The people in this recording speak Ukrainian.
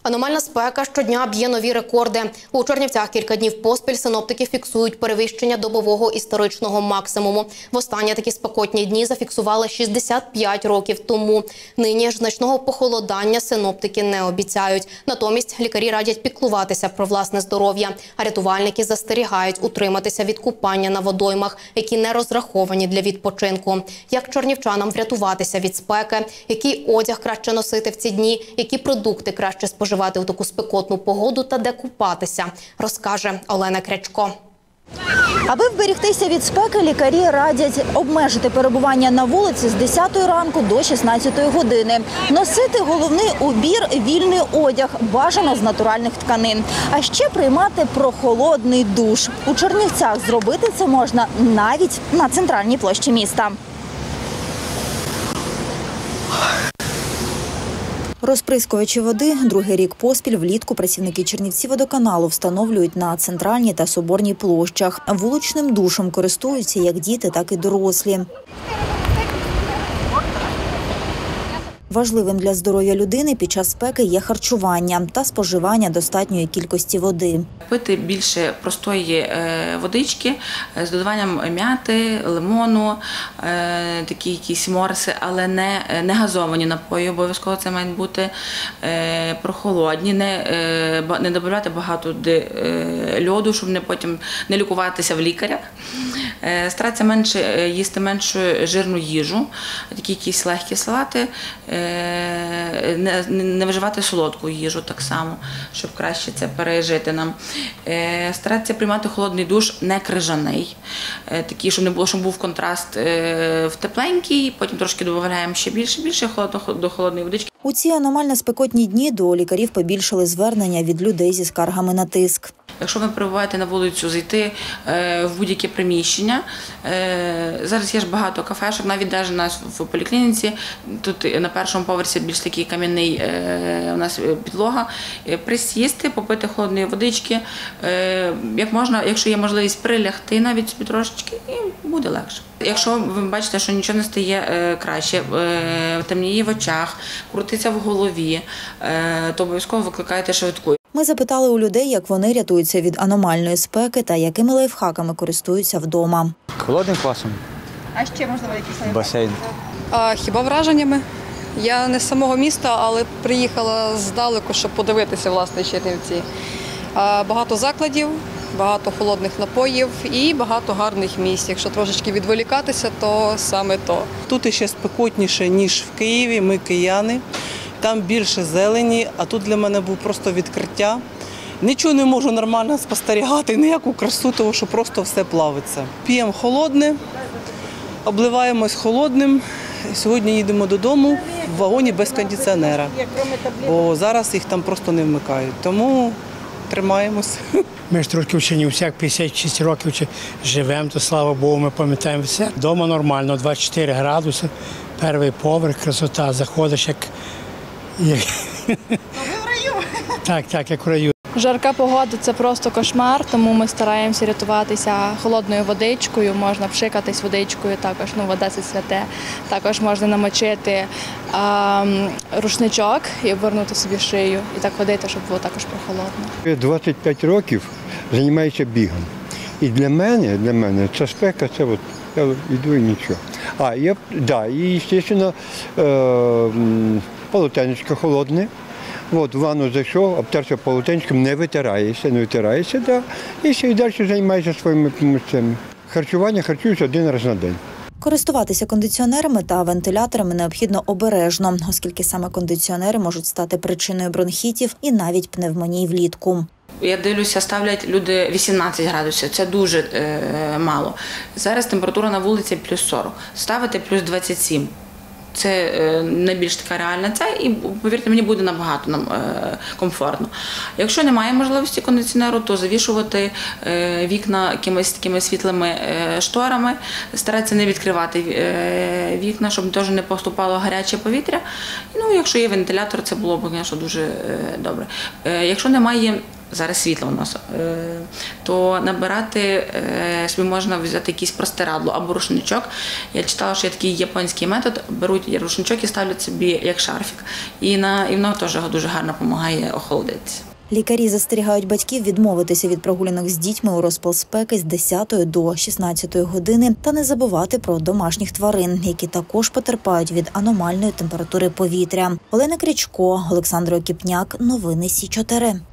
Аномальна спека щодня б'є нові рекорди. У Чернівцях кілька днів поспіль синоптики фіксують перевищення добового історичного максимуму. Востаннє такі спекотні дні зафіксували 65 років тому. Нині ж значного похолодання синоптики не обіцяють. Натомість лікарі радять піклуватися про власне здоров'я, а рятувальники застерігають утриматися від купання на водоймах, які не розраховані для відпочинку. Як чернівчанам врятуватися від спеки, який одяг краще носити в ці дні, які продукти краще споживати у таку спекотну погоду та де купатися, розкаже Олена Крячко. Аби вберегтися від спеки, лікарі радять обмежити перебування на вулиці з 10 ранку до 16 години. Носити головний убір – вільний одяг, бажано з натуральних тканин. А ще приймати прохолодний душ. У Чернівцях зробити це можна навіть на центральній площі міста. Розприскувачі води другий рік поспіль влітку працівники Чернівціводоканалу встановлюють на центральній та Соборній площах. Вуличним душем користуються як діти, так і дорослі. Важливим для здоров'я людини під час спеки є харчування та споживання достатньої кількості води. Пити більше простої водички з додаванням м'яти, лимону, такі якісь морси, але не газовані напої. Обов'язково це мають бути прохолодні, не додавати багато льоду, щоб потім не лікуватися в лікарях. Старатися їсти меншу жирну їжу, такі якісь легкі салати, не вживати солодку їжу так само, щоб краще це пережити нам. Старатися приймати холодний душ, не крижаний, такий, щоб був контраст в тепленький, потім трошки додаємо ще більше до холодної водички. У ці аномально спекотні дні до лікарів побільшали звернення від людей зі скаргами на тиск. Якщо ви перебуваєте на вулицю, зайти в будь-яке приміщення. Зараз є ж багато кафешок, навіть у нас в поліклініці, тут на першому поверсі більш такий кам'яний у нас підлога. Присісти, попити холодної водички, якщо є можливість прилягти навіть собі трошечки, і буде легше. Якщо ви бачите, що нічого не стає краще, темніє в очах, крутиться в голові, то обов'язково викликайте швидку. Ми запитали у людей, як вони рятуються від аномальної спеки та якими лайфхаками користуються вдома. Холодним квасом. А ще, можливо, якісь лайфхаки? Басейн. Хіба враженнями? Я не з самого міста, але приїхала здалеку, щоб подивитися, власне, Чернівці. Багато закладів, багато холодних напоїв і багато гарних місць. Якщо трошечки відволікатися, то саме то. Тут іще спекотніше, ніж в Києві, ми кияни. Там більше зелені, а тут для мене був просто відкриття. Нічого не можу нормально спостерігати, ніяку красу, тому що просто все плавиться. П'ємо холодне, обливаємось холодним. Сьогодні їдемо додому в вагоні без кондиціонера, бо зараз їх там просто не вмикають. Тому тримаємось. Ми ж трошки в Чернівцях 56 років живемо, то слава Богу, ми пам'ятаємо все. Дома нормально, 24 градуси, перший поверх, красота, заходиш як... Ви в раю? Так, як в раю. Жарка погода – це просто кошмар, тому ми стараємося рятуватися холодною водичкою, можна пшикатись водичкою, також, вода – це святе. Також можна намочити рушничок і обвернути собі шию, і так ходити, щоб було також прохолодно. Я 25 років займаюся бігом. І для мене ця спека, це от, я йду і нічого. І, звісно, полотенечко холодне. В ванну зайшов, обтерся полотенчиком, не витираєшся, і ще й далі займаєшся своїми місцями. Харчуюся один раз на день. Користуватися кондиціонерами та вентиляторами необхідно обережно, оскільки саме кондиціонери можуть стати причиною бронхітів і навіть пневмонії влітку. Я дивлюся, ставлять люди 18 градусів, це дуже мало. Зараз температура на вулиці плюс 40, ставити плюс 27. Це найбільш така реальна і, повірте мені, буде набагато комфортно. Якщо немає можливості кондиціонеру, то завішувати вікна якимись такими світлими шторами, старатися не відкривати вікна, щоб теж не поступало гаряче повітря. Якщо є вентилятор, це було б, звісно, дуже добре. Якщо немає зараз світло у нас, то набирати собі можна взяти якийсь простирадло або рушничок. Я читала, що є такий японський метод, беруть рушничок і ставлять собі як шарфік. І воно теж дуже гарно допомагає охолодитися. Лікарі застерігають батьків відмовитися від прогулянок з дітьми у розпал спеки з 10 до 16 години та не забувати про домашніх тварин, які також потерпають від аномальної температури повітря. Олена Крячко, Олександр Окіпняк. Новини Сі 4.